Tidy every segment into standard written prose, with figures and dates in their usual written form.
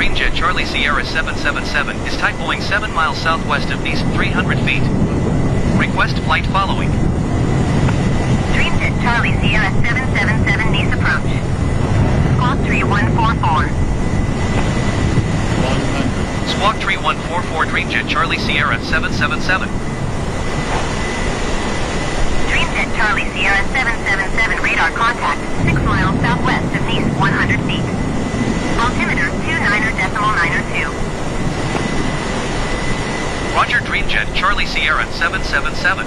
Dreamjet Charlie Sierra 777 is type Boeing 7 miles southwest of Nice, 300 feet. Request flight following. Dreamjet Charlie Sierra 777 Nice approach. Squawk 3144. 100. Squawk 3144 Dreamjet Charlie Sierra 777. Dreamjet Charlie Sierra 777 radar contact 6 miles southwest of Nice, 100 feet. Altimeter 29.92. Roger Dreamjet Charlie Sierra 777.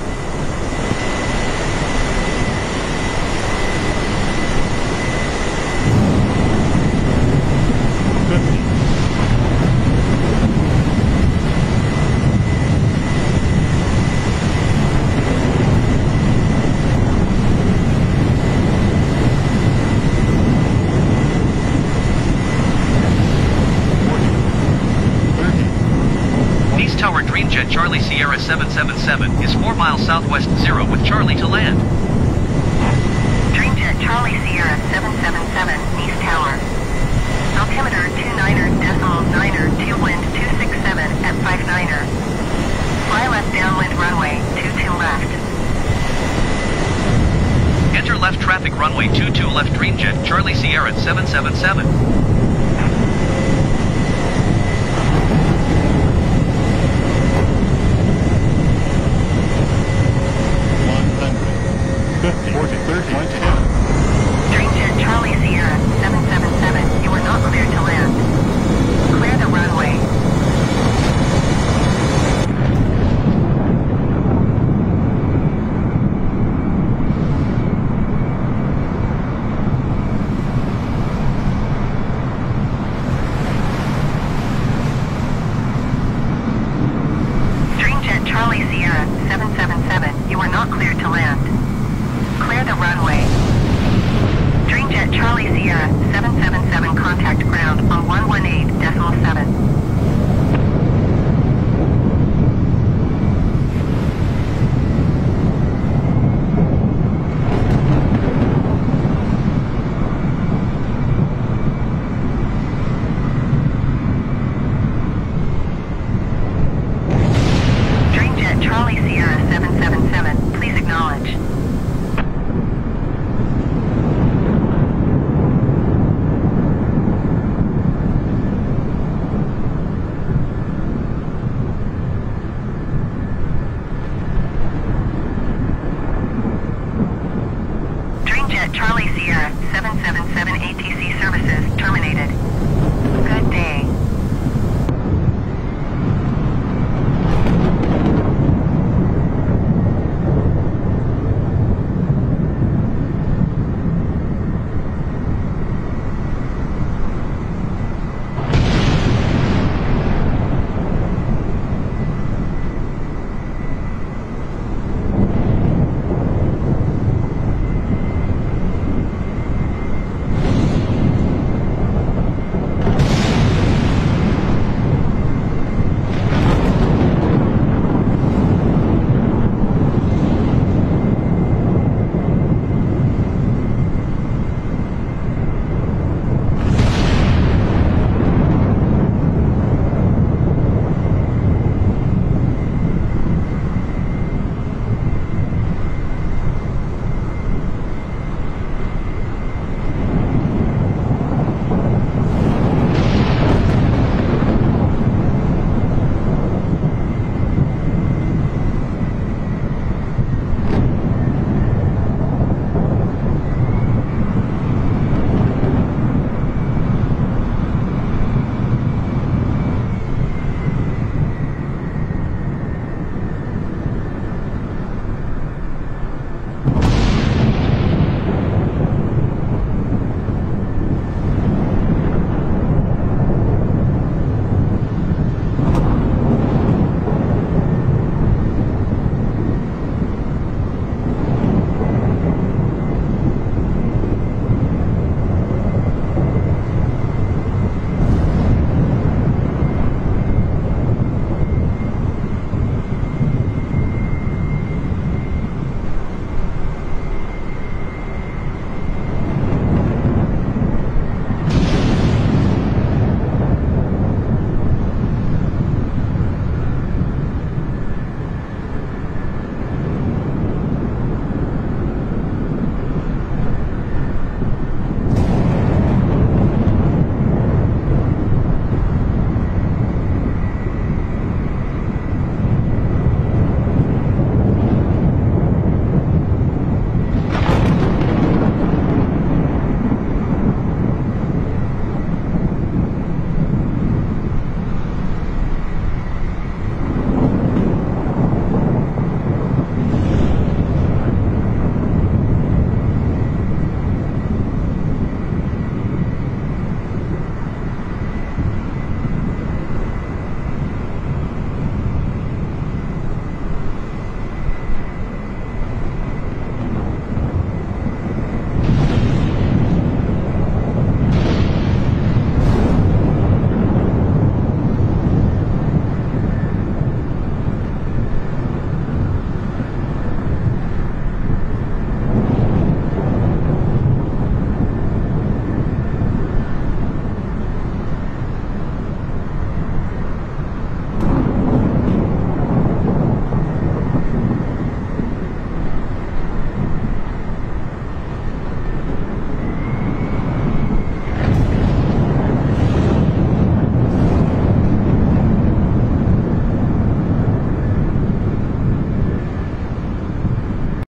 Tower Dreamjet Charlie Sierra 777 is 4 miles southwest 0 with Charlie to land. Dreamjet Charlie Sierra 777 Nice Tower. Altimeter 29.92 wind 267 at 59er. Fly left downwind runway 22 left. Enter left traffic runway 22 left Dreamjet Charlie Sierra 777. 50, 40, 30, 20.